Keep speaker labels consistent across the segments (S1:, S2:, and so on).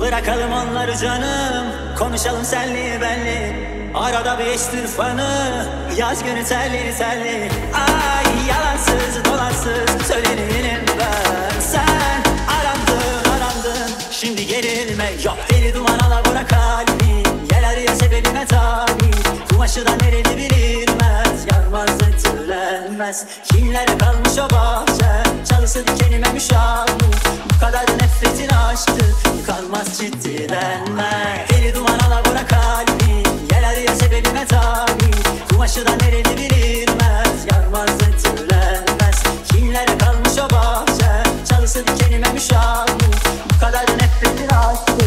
S1: Bırakalım onları canım, konuşalım senli benli. Arada bir estir fanı, yaz günü telli telli. Ay yalansız dolansız söylenelim ben. Sen arandın, şimdi gerilme yok. Deli duman ala bırak kalbi, gel araya sebebime tabi. Kumaşı da nereli bilinmez, yanmaz ütülenmez. Kimlere kalmış o bahçe, çalısı dikenime müşavir. Bu kadar nefretin aşktı, yıkanmaz ciddilenme. Deli duman ala bırak kalbi, gel araya sebebime tabi. Kumaşı da nereli bilinmez, yanmaz ütülenmez. Kimlere kalmış o bahçe, çalısı dikenime müşavir. Bu kadar nefretin aşktı.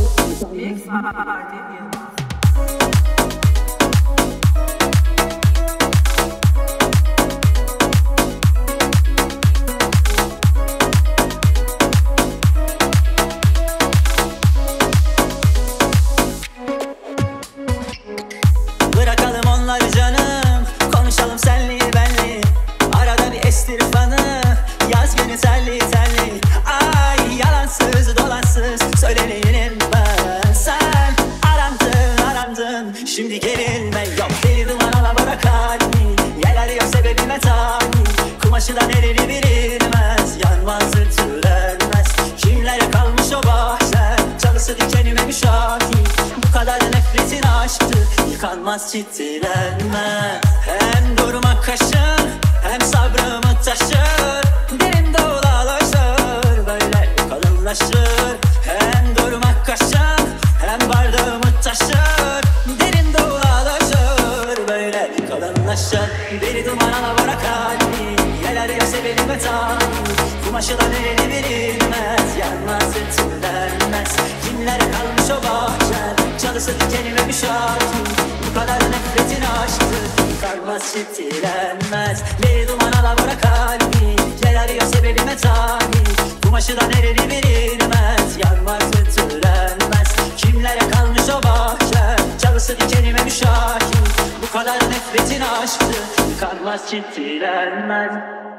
S1: Bırakalım onları canım, konuşalım senli benli. Arada bir estir fanı, yaz günü telli telli. Ay yalansız dolansız söylenelim ben. Sen arandın, şimdi gerilme yok. Deli duman ala bırak kalbi, gel arıyor sebebime tabi. Kumaşı da nereli bilinmez, yanmaz ütülenmez. Kimlere kalmış o bahçe, çalısı dikenime müşahit. Bu kadar nefretin aşktı, yıkanmaz ciddilenme. Hem durmak kaşın, hem sabrımı taşır. Derin dağlaşır, böyle kalınlaşır. Hem durmak kaşın, hem bardağımı taşır. Derin dağlaşır, böyle kalınlaşır. Deli duman ala bırak kalbi, gel araya sebebime tabi. Kumaşı da nereli bilinmez, yanmaz ütülenmez. Kimlere kalmış o bahçe, çalısı dikenime müşahit. Bu kadar nefretin aşktı, yıkanmaz ciddilenmez. Deli duman ala bırak kalbi, gel arıyor sebebime tabi. Kumaşı da nereli bilinmez, yanmaz ütülenmez. Kimlere kalmış o bahçe, çalısı dikenime müşahit. Bu kadar nefretin aşktı, yıkanmaz ciddilenmez.